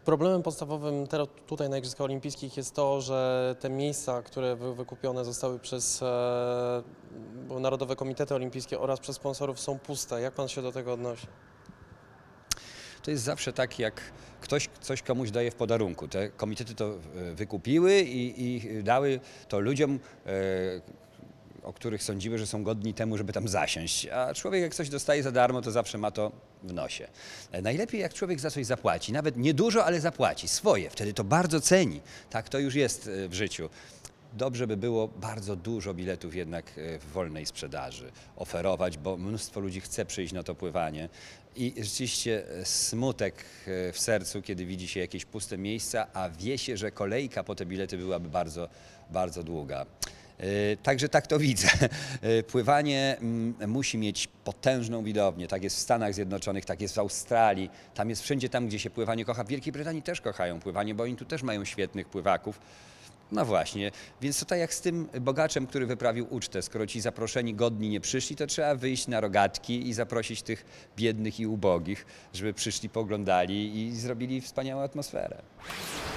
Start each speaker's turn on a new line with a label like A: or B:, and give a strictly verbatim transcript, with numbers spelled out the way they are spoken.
A: Problemem podstawowym teraz tutaj na Igrzyskach Olimpijskich jest to, że te miejsca, które wy- wykupione zostały przez e, Narodowe Komitety Olimpijskie oraz przez sponsorów, są puste. Jak pan się do tego odnosi?
B: To jest zawsze tak, jak ktoś coś komuś daje w podarunku. Te komitety to e, wykupiły i, i dały to ludziom, e, o których sądziły, że są godni temu, żeby tam zasiąść. A człowiek jak coś dostaje za darmo, to zawsze ma to w nosie. E, Najlepiej jak człowiek za coś zapłaci, nawet niedużo, ale zapłaci, swoje. Wtedy to bardzo ceni. Tak to już jest e, w życiu. Dobrze by było bardzo dużo biletów jednak e, w wolnej sprzedaży oferować, bo mnóstwo ludzi chce przyjść na to pływanie. I rzeczywiście e, smutek e, w sercu, kiedy widzi się jakieś puste miejsca, a wie się, że kolejka po te bilety byłaby bardzo, bardzo długa. E, Także tak to widzę. E, Pływanie mm, musi mieć potężną widownię. Tak jest w Stanach Zjednoczonych, tak jest w Australii. Tam jest wszędzie tam, gdzie się pływanie kocha. W Wielkiej Brytanii też kochają pływanie, bo oni tu też mają świetnych pływaków. No właśnie, więc to tak jak z tym bogaczem, który wyprawił ucztę. Skoro ci zaproszeni godni nie przyszli, to trzeba wyjść na rogatki i zaprosić tych biednych i ubogich, żeby przyszli, poglądali i zrobili wspaniałą atmosferę.